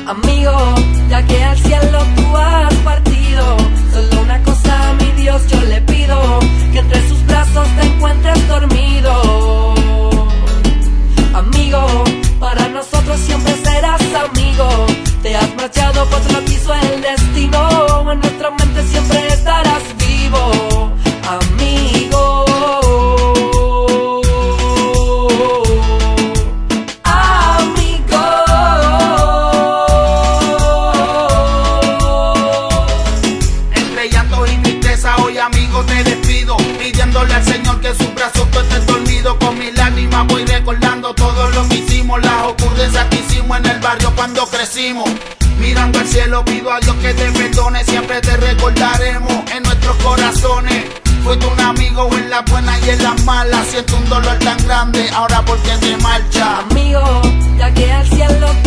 Amigo, ya que al cielo tú has partido, solo una cosa a mi Dios yo le pido, que entre sus brazos te encuentres dormido. Amigo, para nosotros siempre serás amigo. Te has marchado, pues lo quiso el destino. En nuestra mente siempre estarás vivo, amigo. Te despido, pidiéndole al Señor que sus brazos tú estés dormido. Con mis lágrimas voy recordando todo lo que hicimos, las ocurrencias que hicimos en el barrio cuando crecimos. Mirando al cielo pido a Dios que te perdone, siempre te recordaremos en nuestros corazones. Fuiste un amigo en las buenas y en las malas, siento un dolor tan grande ahora porque te marchas. Amigo, ya que al cielo